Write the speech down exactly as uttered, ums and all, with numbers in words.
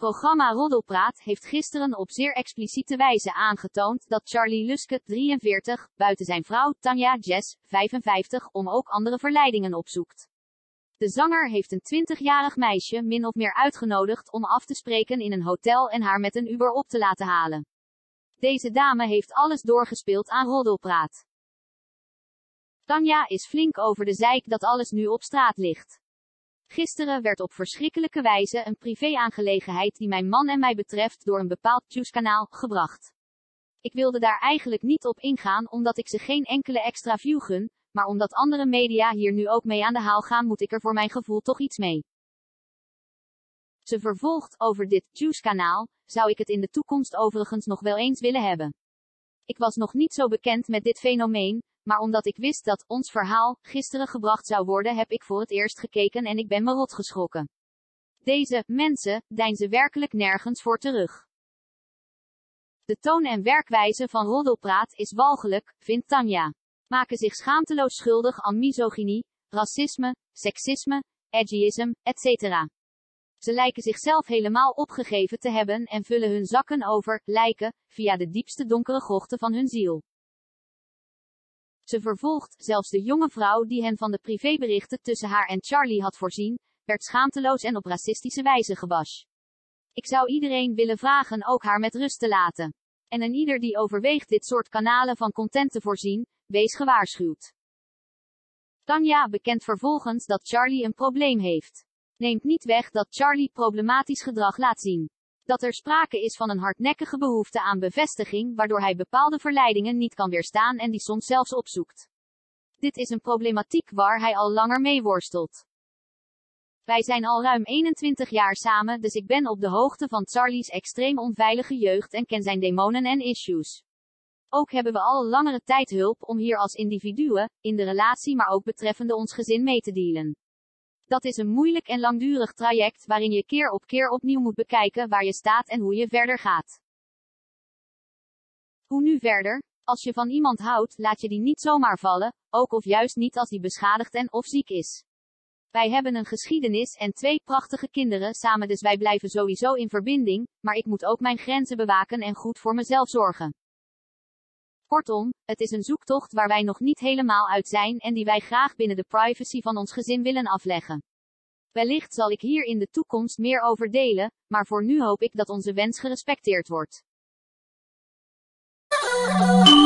programma Roddelpraat heeft gisteren op zeer expliciete wijze aangetoond dat Charlie Luske, drieënveertig, buiten zijn vrouw Tanja Jess, vijfenvijftig, om ook andere verleidingen opzoekt. De zanger heeft een twintigjarig meisje min of meer uitgenodigd om af te spreken in een hotel en haar met een Uber op te laten halen. Deze dame heeft alles doorgespeeld aan Roddelpraat. Tanja is flink over de zeik dat alles nu op straat ligt. Gisteren werd op verschrikkelijke wijze een privé-aangelegenheid die mijn man en mij betreft door een bepaald Juice-kanaal gebracht. Ik wilde daar eigenlijk niet op ingaan omdat ik ze geen enkele extra view gun, maar omdat andere media hier nu ook mee aan de haal gaan moet ik er voor mijn gevoel toch iets mee. Ze vervolgt over dit Juice-kanaal, zou ik het in de toekomst overigens nog wel eens willen hebben. Ik was nog niet zo bekend met dit fenomeen, maar omdat ik wist dat ons verhaal gisteren gebracht zou worden heb ik voor het eerst gekeken en ik ben me rot geschrokken. Deze mensen deinzen werkelijk nergens voor terug. De toon en werkwijze van Roddelpraat is walgelijk, vindt Tanja. Maken zich schaamteloos schuldig aan misogynie, racisme, seksisme, edgyism, et cetera. Ze lijken zichzelf helemaal opgegeven te hebben en vullen hun zakken over, lijken, via de diepste donkere grochten van hun ziel. Ze vervolgt, zelfs de jonge vrouw die hen van de privéberichten tussen haar en Charlie had voorzien, werd schaamteloos en op racistische wijze gebash. Ik zou iedereen willen vragen ook haar met rust te laten. En een ieder die overweegt dit soort kanalen van content te voorzien, wees gewaarschuwd. Tanja bekent vervolgens dat Charlie een probleem heeft. Neemt niet weg dat Charlie problematisch gedrag laat zien. Dat er sprake is van een hardnekkige behoefte aan bevestiging waardoor hij bepaalde verleidingen niet kan weerstaan en die soms zelfs opzoekt. Dit is een problematiek waar hij al langer mee worstelt. Wij zijn al ruim eenentwintig jaar samen, dus ik ben op de hoogte van Charlie's extreem onveilige jeugd en ken zijn demonen en issues. Ook hebben we al langere tijd hulp om hier als individuen, in de relatie maar ook betreffende ons gezin mee te dealen. Dat is een moeilijk en langdurig traject waarin je keer op keer opnieuw moet bekijken waar je staat en hoe je verder gaat. Hoe nu verder? Als je van iemand houdt, laat je die niet zomaar vallen, ook of juist niet als die beschadigd en of ziek is. Wij hebben een geschiedenis en twee prachtige kinderen samen, dus wij blijven sowieso in verbinding, maar ik moet ook mijn grenzen bewaken en goed voor mezelf zorgen. Kortom, het is een zoektocht waar wij nog niet helemaal uit zijn en die wij graag binnen de privacy van ons gezin willen afleggen. Wellicht zal ik hier in de toekomst meer over delen, maar voor nu hoop ik dat onze wens gerespecteerd wordt.